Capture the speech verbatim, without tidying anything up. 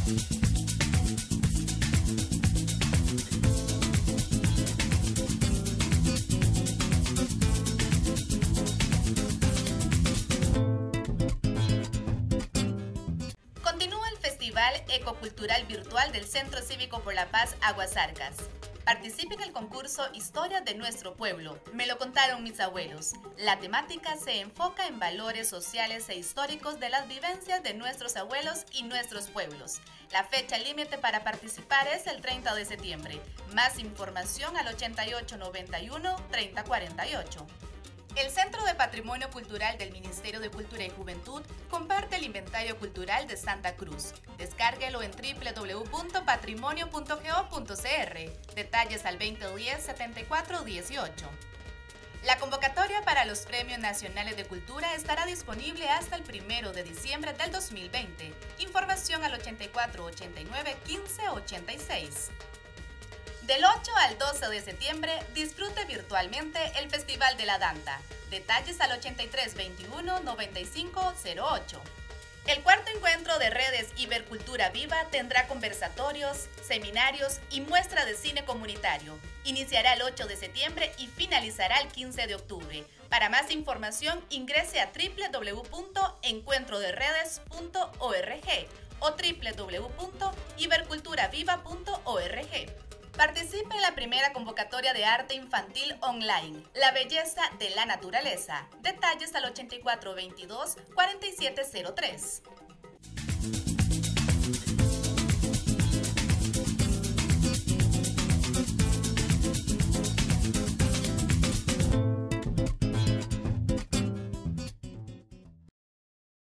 Continúa el Festival Ecocultural Virtual del Centro Cívico por la Paz Aguasarcas. Participe en el concurso Historias de nuestro pueblo. Me lo contaron mis abuelos. La temática se enfoca en valores sociales e históricos de las vivencias de nuestros abuelos y nuestros pueblos. La fecha límite para participar es el treinta de septiembre. Más información al ochenta y ocho noventa y uno treinta cuarenta y ocho. El Centro de Patrimonio Cultural del Ministerio de Cultura y Juventud comparte el inventario cultural de Santa Cruz. Descárguelo en doble u doble u doble u punto patrimonio punto go punto c r. Detalles al veinte diez setenta y cuatro dieciocho. La convocatoria para los Premios Nacionales de Cultura estará disponible hasta el primero de diciembre del dos mil veinte. Información al ochenta y cuatro ochenta y nueve quince ochenta y seis. Del ocho al doce de septiembre, disfrute virtualmente el Festival de la Danta. Detalles al ochenta y tres veintiuno noventa y cinco cero ocho. El cuarto encuentro de redes Ibercultura Viva tendrá conversatorios, seminarios y muestra de cine comunitario. Iniciará el ocho de septiembre y finalizará el quince de octubre. Para más información, ingrese a doble u doble u doble u punto encuentro de redes punto org o doble u doble u doble u punto iberculturaviva punto org. Participe en la primera convocatoria de arte infantil online, La Belleza de la Naturaleza. Detalles al ochenta y cuatro veintidós cuarenta y siete cero tres.